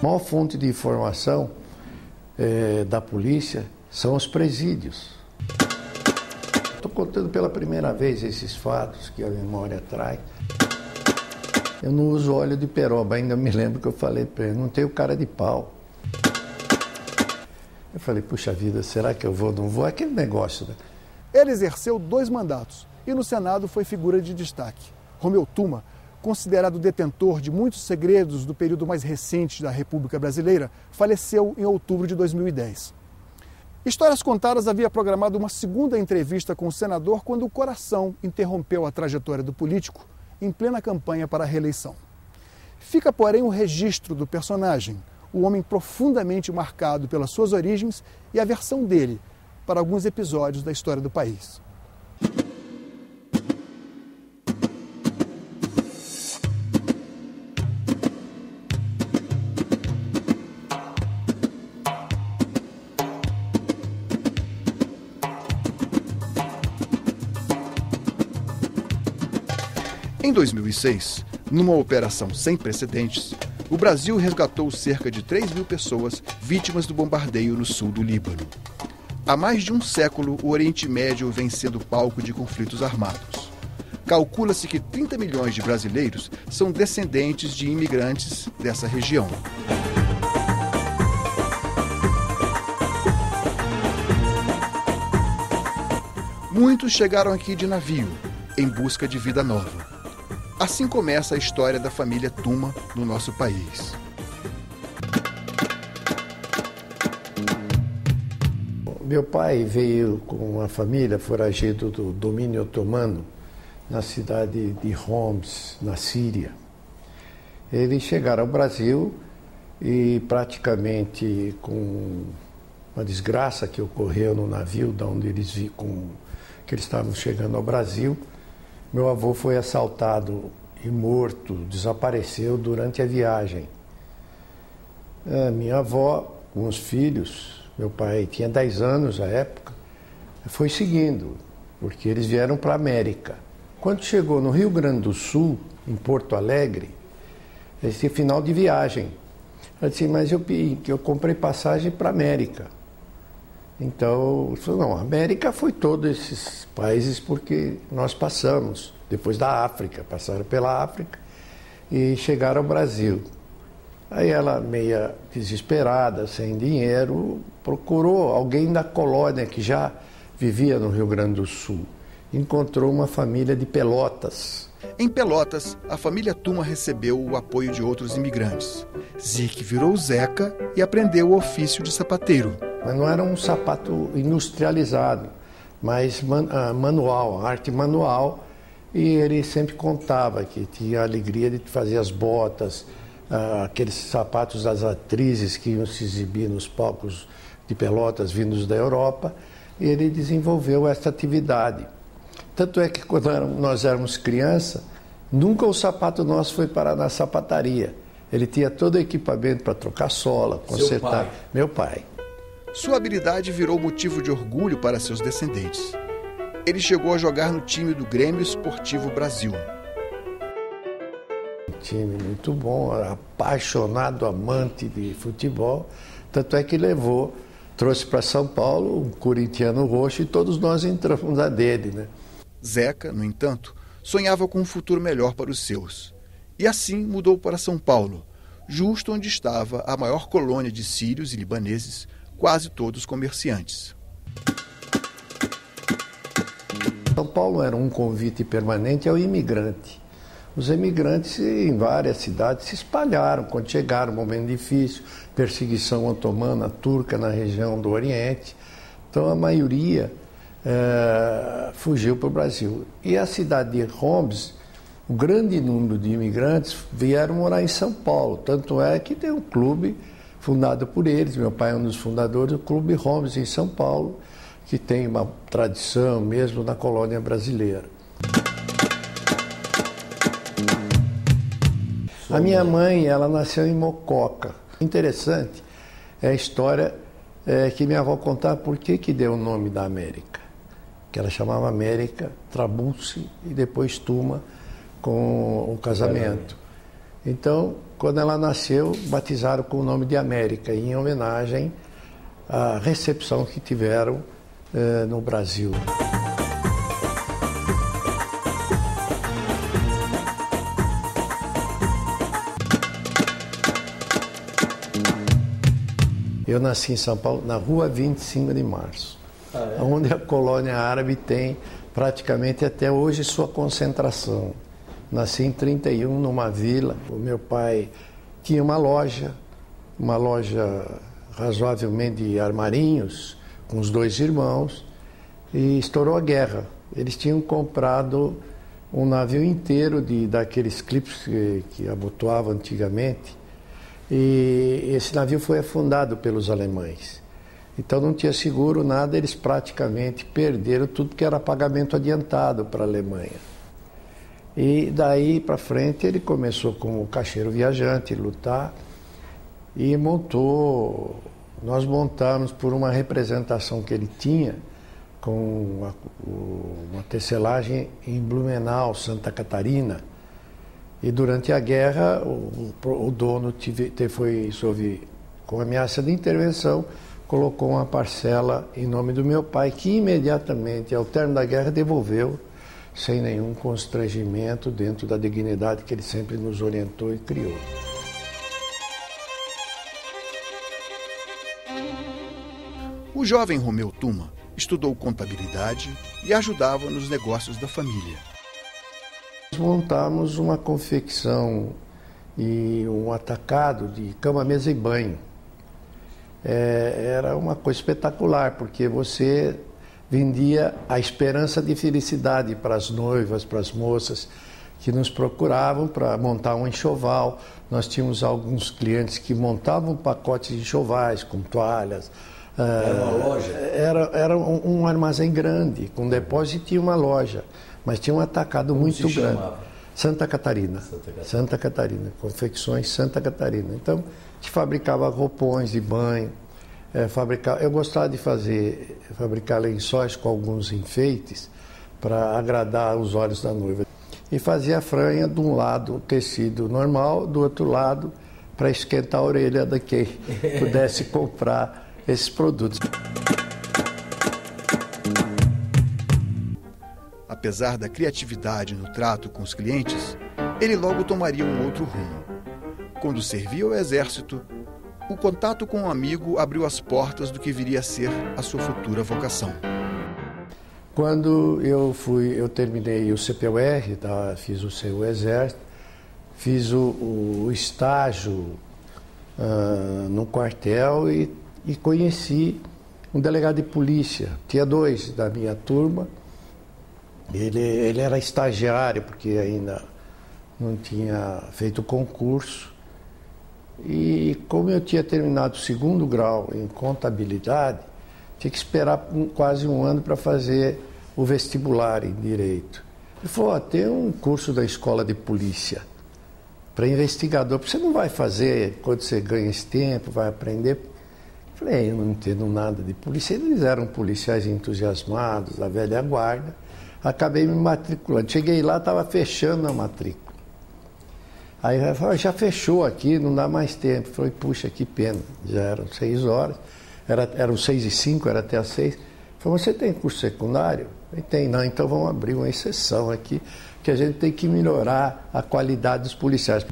A maior fonte de informação da polícia são os presídios. Estou contando pela primeira vez esses fatos que a memória traz. Eu não uso óleo de peroba, ainda me lembro que eu falei para ele, não tenho cara de pau. Eu falei, puxa vida, será que eu vou ou não vou? Aquele negócio, né? Ele exerceu 2 mandatos e no Senado foi figura de destaque. Romeu Tuma, considerado detentor de muitos segredos do período mais recente da República Brasileira, faleceu em outubro de 2010. Histórias Contadas havia programado uma segunda entrevista com o senador quando o coração interrompeu a trajetória do político em plena campanha para a reeleição. Fica, porém, o registro do personagem, o homem profundamente marcado pelas suas origens e a versão dele para alguns episódios da história do país. Em 2006, numa operação sem precedentes, o Brasil resgatou cerca de 3.000 pessoas vítimas do bombardeio no sul do Líbano. Há mais de um século, o Oriente Médio vem sendo palco de conflitos armados. Calcula-se que 30 milhões de brasileiros são descendentes de imigrantes dessa região. Muitos chegaram aqui de navio, em busca de vida nova. Assim começa a história da família Tuma no nosso país. Meu pai veio com uma família foragido do domínio otomano na cidade de Homs, na Síria. Eles chegaram ao Brasil e praticamente com uma desgraça que ocorreu no navio de onde eles que eles estavam chegando ao Brasil, meu avô foi assaltado e morto, desapareceu durante a viagem. Minha avó, com os filhos, meu pai tinha 10 anos à época, foi seguindo, porque eles vieram para a América. Quando chegou no Rio Grande do Sul, em Porto Alegre, esse final de viagem, eu disse, mas eu comprei passagem para a América. Então, ele falou, não, a América foi todos esses países porque nós passamos, depois da África, passaram pela África e chegaram ao Brasil. Aí ela, meia desesperada, sem dinheiro, procurou alguém da colônia que já vivia no Rio Grande do Sul. Encontrou uma família de Pelotas. Em Pelotas, a família Tuma recebeu o apoio de outros imigrantes. Zique virou Zeca e aprendeu o ofício de sapateiro. Mas não era um sapato industrializado, mas manual, arte manual. E ele sempre contava que tinha a alegria de fazer as botas, aqueles sapatos das atrizes que iam se exibir nos palcos de Pelotas vindos da Europa. E ele desenvolveu esta atividade. Tanto é que quando nós éramos criança, nunca o sapato nosso foi parar na sapataria. Ele tinha todo o equipamento para trocar sola, consertar. Meu pai. Sua habilidade virou motivo de orgulho para seus descendentes. Ele chegou a jogar no time do Grêmio Esportivo Brasil. Um time muito bom, apaixonado, amante de futebol. Tanto é que trouxe para São Paulo um corintiano roxo e todos nós entramos na dele, né? Zeca, no entanto, sonhava com um futuro melhor para os seus. E assim mudou para São Paulo, justo onde estava a maior colônia de sírios e libaneses, quase todos comerciantes. São Paulo era um convite permanente ao imigrante. Os imigrantes em várias cidades se espalharam quando chegaram, um momento difícil, perseguição otomana, turca na região do Oriente. Então a maioria fugiu para o Brasil. E a cidade de Homs, o grande número de imigrantes vieram morar em São Paulo. Tanto é que tem um clube fundado por eles, meu pai é um dos fundadores do Clube Homs em São Paulo, que tem uma tradição mesmo na colônia brasileira. A minha mãe, ela nasceu em Mococa. Interessante é a história que minha avó contava por que deu o nome da América. Que ela chamava América, Trabulce e depois Tuma com o casamento. Então, quando ela nasceu, batizaram com o nome de América, em homenagem à recepção que tiveram no Brasil. Eu nasci em São Paulo, na rua 25 de março, onde a colônia árabe tem praticamente até hoje sua concentração. Nasci em 31, numa vila. O meu pai tinha uma loja razoavelmente de armarinhos, com os 2 irmãos, e estourou a guerra. Eles tinham comprado um navio inteiro daqueles clipes que abotoavam antigamente, e esse navio foi afundado pelos alemães. Então não tinha seguro, nada, eles praticamente perderam tudo que era pagamento adiantado para a Alemanha. E daí para frente ele começou como caixeiro viajante, lutar, e nós montamos por uma representação que ele tinha, com uma tecelagem em Blumenau, Santa Catarina. E durante a guerra, o dono com ameaça de intervenção, colocou uma parcela em nome do meu pai, que imediatamente, ao término da guerra, devolveu, sem nenhum constrangimento, dentro da dignidade que ele sempre nos orientou e criou. O jovem Romeu Tuma estudou contabilidade e ajudava nos negócios da família. Montamos uma confecção e um atacado de cama, mesa e banho. Era uma coisa espetacular, porque você vendia a esperança de felicidade para as noivas, para as moças que nos procuravam para montar um enxoval. Nós tínhamos alguns clientes que montavam pacotes de enxovais com toalhas. Era uma loja? Era um armazém grande, com depósito, e tinha uma loja. Mas tinha um atacado muito grande. Chamava? Santa Catarina. Santa Catarina. Confecções Santa Catarina. Então, a gente fabricava roupões de banho. Eu gostava de fabricar lençóis com alguns enfeites para agradar os olhos da noiva. E fazia a franha de um lado, o tecido normal, do outro lado, para esquentar a orelha de quem pudesse comprar esses produtos. Apesar da criatividade no trato com os clientes, ele logo tomaria um outro rumo. Quando servia ao exército, o contato com um amigo abriu as portas do que viria a ser a sua futura vocação. Quando eu terminei o CPUR, fiz o exército, fiz o estágio no quartel e conheci um delegado de polícia. Tinha 2 da minha turma. Ele era estagiário, porque ainda não tinha feito o concurso. E como eu tinha terminado o 2º grau em contabilidade, tinha que esperar quase um ano para fazer o vestibular em Direito. Ele falou, tem um curso da escola de polícia para investigador, porque você não vai fazer quando você ganha esse tempo, vai aprender. Eu falei, eu não entendo nada de polícia. Eles eram policiais entusiasmados, da velha guarda. Acabei me matriculando. Cheguei lá, estava fechando a matrícula. Aí eu falei, já fechou aqui, não dá mais tempo. Eu falei, puxa, que pena. Já eram 6 horas, eram 6h05, era até às 6. Eu falei, você tem curso secundário? Eu falei, tem. Não, então vamos abrir uma exceção aqui, que a gente tem que melhorar a qualidade dos policiais.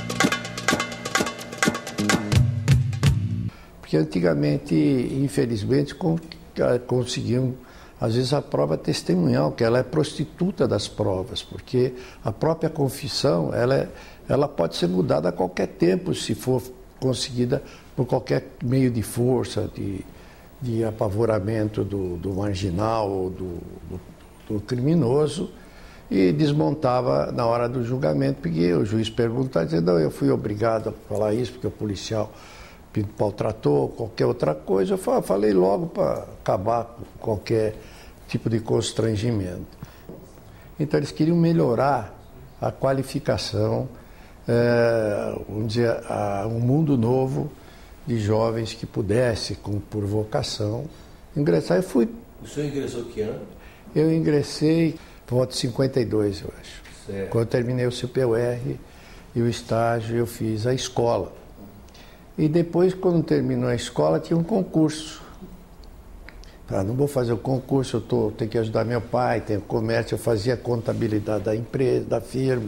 Porque antigamente, infelizmente, conseguiam, às vezes, a prova testemunhal, que ela é prostituta das provas, porque a própria confissão, ela pode ser mudada a qualquer tempo, se for conseguida por qualquer meio de força, de apavoramento do marginal ou do criminoso, e desmontava na hora do julgamento, porque o juiz perguntava, dizendo, não, eu fui obrigado a falar isso, porque o policial maltratou, qualquer outra coisa. Eu falei logo para acabar com qualquer tipo de constrangimento. Então eles queriam melhorar a qualificação, vamos dizer, um mundo novo de jovens que pudesse, por vocação, ingressar. O senhor ingressou que ano? Eu ingressei por volta de 52, eu acho. Certo. Quando eu terminei o CPUR e o estágio eu fiz a escola. E depois, quando terminou a escola, tinha um concurso. Não vou fazer o concurso, tenho que ajudar meu pai, tenho comércio, eu fazia contabilidade da empresa, da firma.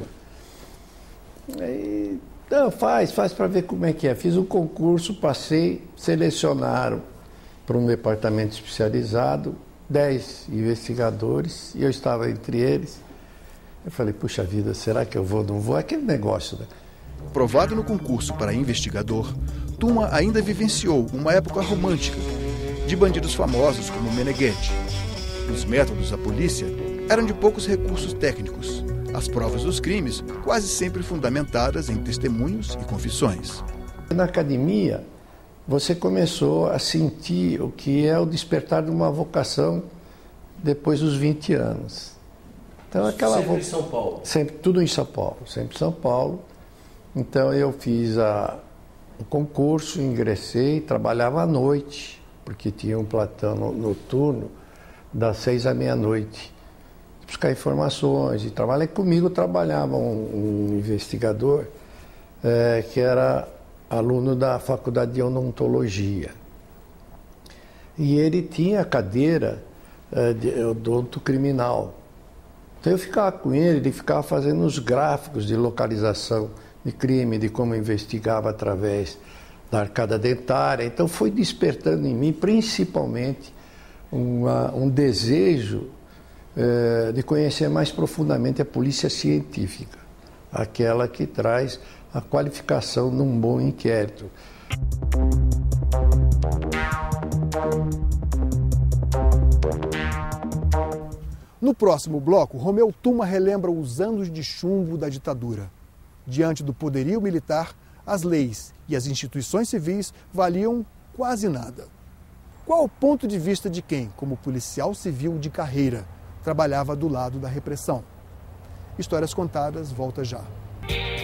Aí, não, faz para ver como é que é. Fiz o concurso, passei, selecionaram para um departamento especializado, 10 investigadores, e eu estava entre eles. Eu falei, puxa vida, será que eu vou, não vou? É aquele negócio, né? Provado no concurso para investigador, Tuma ainda vivenciou uma época romântica de bandidos famosos como Meneghetti. Os métodos da polícia eram de poucos recursos técnicos. As provas dos crimes quase sempre fundamentadas em testemunhos e confissões. Na academia, você começou a sentir o que é o despertar de uma vocação depois dos 20 anos. Então, sempre em São Paulo? Sempre, tudo em São Paulo, sempre em São Paulo. Então eu fiz o concurso, ingressei, trabalhava à noite, porque tinha um plantão noturno das 6 à meia-noite. Buscar informações e trabalhar comigo. Trabalhava um investigador que era aluno da faculdade de odontologia. E ele tinha a cadeira de odonto criminal. Então eu ficava com ele ficava fazendo os gráficos de localização de crime, de como investigava através da arcada dentária. Então foi despertando em mim, principalmente, um desejo de conhecer mais profundamente a polícia científica, aquela que traz a qualificação de um bom inquérito. No próximo bloco, Romeu Tuma relembra os anos de chumbo da ditadura. Diante do poderio militar, as leis e as instituições civis valiam quase nada. Qual o ponto de vista de quem, como policial civil de carreira, trabalhava do lado da repressão? Histórias Contadas volta já.